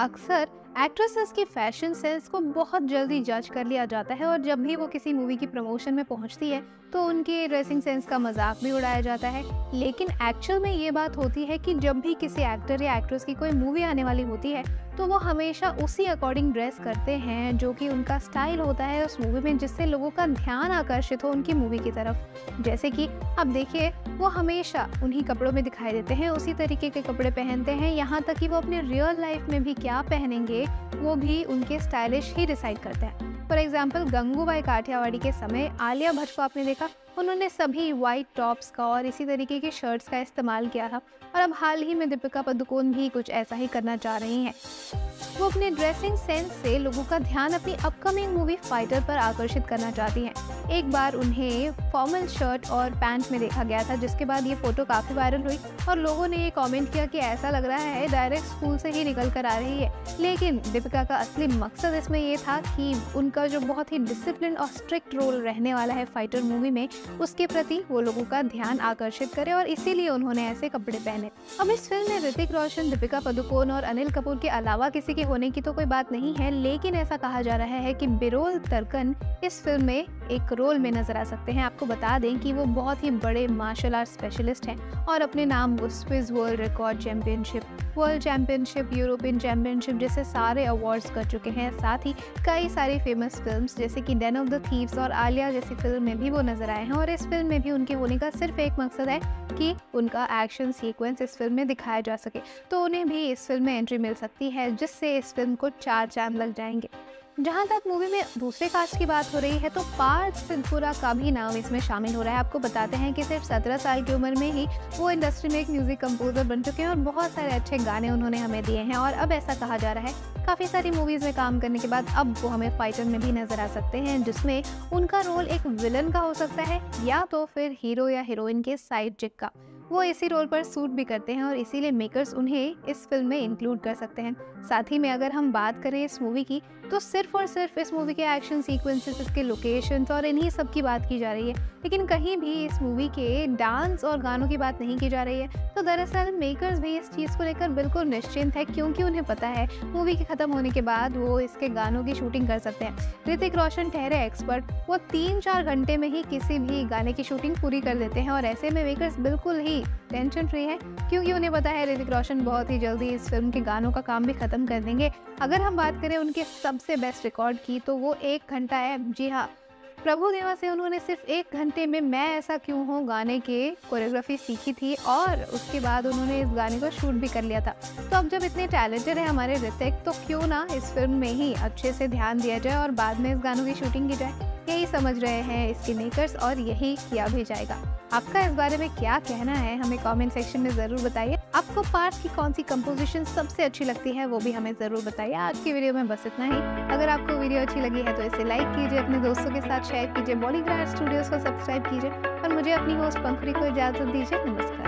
अक्सर एक्ट्रेसेस की fashion sense को बहुत जल्दी जज कर लिया जाता है और जब भी वो किसी मूवी की प्रमोशन में पहुंचती है तो उनके ड्रेसिंग सेंस का मजाक भी उड़ाया जाता है। लेकिन एक्चुअल में ये बात होती है कि जब भी किसी एक्टर या एक्ट्रेस की कोई मूवी आने वाली होती है तो वो हमेशा उसी अकॉर्डिंग ड्रेस करते हैं जो कि उनका स्टाइल होता है उस मूवी में, जिससे लोगों का ध्यान आकर्षित हो उनकी मूवी की तरफ। जैसे कि अब देखिए, वो हमेशा उन्हीं कपड़ों में दिखाई देते हैं, उसी तरीके के कपड़े पहनते हैं, यहाँ तक कि वो अपने रियल लाइफ में भी क्या पहनेंगे वो भी उनके स्टाइलिश ही डिसाइड करते हैं। फॉर एग्जाम्पल, गंगूबाई काठियावाड़ी के समय आलिया भट्ट को आपने देखा, उन्होंने सभी वाइट टॉप्स का और इसी तरीके की शर्ट्स का इस्तेमाल किया था। और अब हाल ही में दीपिका पादुकोण भी कुछ ऐसा ही करना चाह रही हैं। वो अपने ड्रेसिंग सेंस से लोगों का ध्यान अपनी अपकमिंग मूवी फाइटर पर आकर्षित करना चाहती हैं। एक बार उन्हें फॉर्मल शर्ट और पैंट में देखा गया था, जिसके बाद ये फोटो काफी वायरल हुई और लोगों ने ये कमेंट किया कि ऐसा लग रहा है डायरेक्ट स्कूल से ही निकल कर आ रही है। लेकिन दीपिका का असली मकसद इसमें ये था कि उनका जो बहुत ही डिसिप्लिन और स्ट्रिक्ट रोल रहने वाला है फाइटर मूवी में, उसके प्रति वो लोगों का ध्यान आकर्षित करे और इसीलिए उन्होंने ऐसे कपड़े पहने। अब इस फिल्म में ऋतिक रोशन, दीपिका पादुकोण और अनिल कपूर के अलावा किसी के होने की तो कोई बात नहीं है, लेकिन ऐसा कहा जा रहा है कि बिरोल तर्कन इस फिल्म में एक रोल में नजर आ सकते हैं। आपको बता दें कि वो बहुत ही बड़े मार्शल आर्ट स्पेशलिस्ट हैं और अपने नाम वो Swiss world record championship, world championship, European championship जैसे सारे अवार्ड्स कर चुके हैं। साथ ही कई सारी फेमस फिल्म्स जैसे कि डेन ऑफ द थीव्स और आलिया जैसी फिल्म में भी वो नजर आए हैं। और इस फिल्म में भी उनके होने का सिर्फ एक मकसद है कि उनका एक्शन सीक्वेंस इस फिल्म में दिखाया जा सके, तो उन्हें भी इस फिल्म में एंट्री मिल सकती है, जिससे इस फिल्म को 4 चांद लग जाएंगे। जहाँ तक मूवी में दूसरे कास्ट की बात हो रही है तो पार्थ सिद्धपुरा का भी नाम इसमें शामिल हो रहा है। आपको बताते हैं कि सिर्फ 17 साल की उम्र में ही वो इंडस्ट्री में एक म्यूजिक कंपोजर बन चुके हैं और बहुत सारे अच्छे गाने उन्होंने हमें दिए हैं। और अब ऐसा कहा जा रहा है काफ़ी सारी मूवीज़ में काम करने के बाद अब वो हमें फाइटर में भी नजर आ सकते हैं, जिसमें उनका रोल एक विलन का हो सकता है या तो फिर हीरो या हीरोइन के साइड चिक का। वो इसी रोल पर सूट भी करते हैं और इसीलिए मेकर्स उन्हें इस फिल्म में इंक्लूड कर सकते हैं। साथ ही में अगर हम बात करें इस मूवी की तो सिर्फ और सिर्फ इस मूवी के एक्शन सीक्वेंसेस, इसके लोकेशंस और इन्हीं सब की बात की जा रही है, लेकिन कहीं भी इस मूवी के डांस और गानों की बात नहीं की जा रही है। तो दरअसल मेकर्स भी इस चीज़ को लेकर बिल्कुल निश्चिंत है, क्योंकि उन्हें पता है मूवी के खत्म होने के बाद वो इसके गानों की शूटिंग कर सकते हैं। ऋतिक रोशन ठहरे एक्सपर्ट, वो 3-4 घंटे में ही किसी भी गाने की शूटिंग पूरी कर देते हैं और ऐसे में मेकर्स बिल्कुल ही टेंशन फ्री है, क्योंकि उन्हें पता है ऋतिक रोशन बहुत ही जल्दी इस फिल्म के गानों का काम भी खत्म कर देंगे। अगर हम बात करें उनके सबसे बेस्ट रिकॉर्ड की तो वो 1 घंटा है। जी हाँ, प्रभुदेवा से उन्होंने सिर्फ 1 घंटे में मैं ऐसा क्यों हूँ गाने के कोरियोग्राफी सीखी थी और उसके बाद उन्होंने इस गाने को शूट भी कर लिया था। तो अब जब इतने टैलेंटेड है हमारे ऋतिक, तो क्यों ना इस फिल्म में ही अच्छे से ध्यान दिया जाए और बाद में इस गानों की शूटिंग की जाए। यही समझ रहे हैं इसके मेकर्स और यही किया भी जाएगा। आपका इस बारे में क्या कहना है हमें कमेंट सेक्शन में ज़रूर बताइए। आपको पार्थ की कौन सी कंपोजिशन सबसे अच्छी लगती है वो भी हमें ज़रूर बताइए। आज की वीडियो में बस इतना ही। अगर आपको वीडियो अच्छी लगी है तो इसे लाइक कीजिए, अपने दोस्तों के साथ शेयर कीजिए, बॉलीग्राड स्टूडियोज़ को सब्सक्राइब कीजिए और मुझे अपनी होस्ट पंखुड़ी को इजाज़त दीजिए। नमस्कार।